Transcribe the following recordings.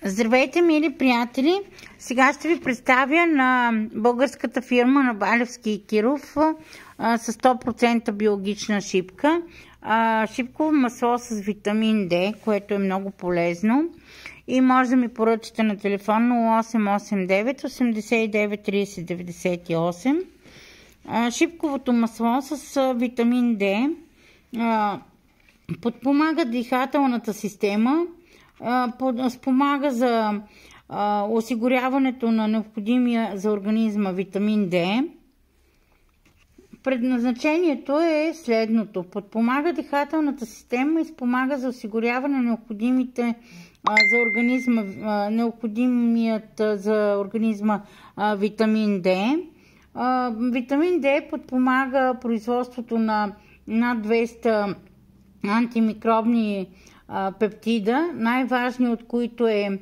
Здравейте, мили приятели! Сега ще ви представя на българската фирма на Балевски и Киров с 100% биологична шипка. Шипково масло с витамин D, което е много полезно. И може да ми поръчате на телефон 0889 89 30 98. Шипковото масло с витамин D подпомага дихателната система, спомага за осигуряването на необходимия за организма витамин D. Предназначението е следното: подпомага дихателната система и спомага за осигуряване на необходимите за организма, необходимият за организма витамин D. Витамин D подпомага производството на над 200 антимикробни пептида, най-важният от които е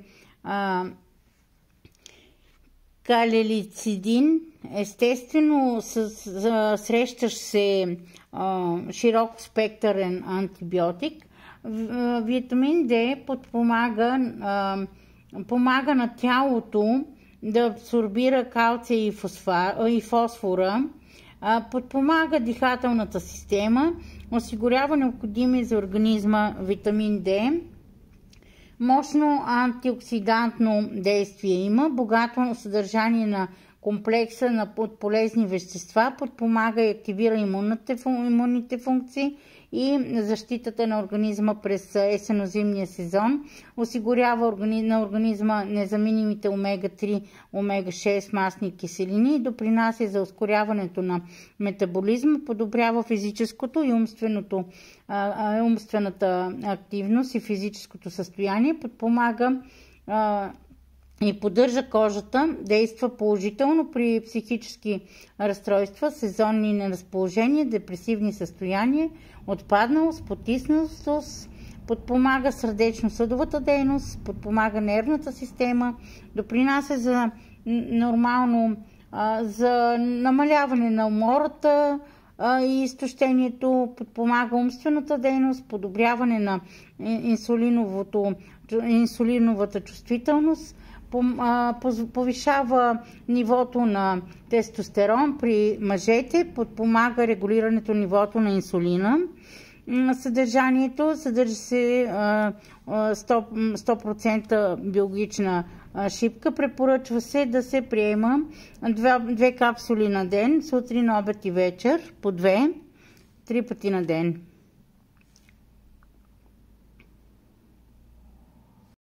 калелицидин, естествено срещащ се широк спектърен антибиотик. Витамин D помага на тялото да абсорбира калция и фосфора, подпомага дихателната система, осигурява необходими за организма витамин D, мощно антиоксидантно действие има, богато съдържание на комплекса на полезни вещества, подпомага и активира имунните функции и защитата на организма през есенно-зимния сезон, осигурява на организма незаменимите омега-3, омега-6 масни киселини и допринася за ускоряването на метаболизма, подобрява физическото и умствената активност и физическото състояние, подпомага и поддържа кожата, действа положително при психически разстройства, сезонни неразположения, депресивни състояния, отпадналост, потиснатост, подпомага сърдечно-съдовата дейност, подпомага нервната система, допринася за за намаляване на умората и изтощението, подпомага умствената дейност, подобряване на инсулиновата чувствителност, повишава нивото на тестостерон при мъжете, подпомага регулирането нивото на инсулина. Съдържанието съдържа се 100% биологична шипка. Препоръчва се да се приема 2 капсули на ден, сутрин, обед и вечер, по 2, 3 пъти на ден.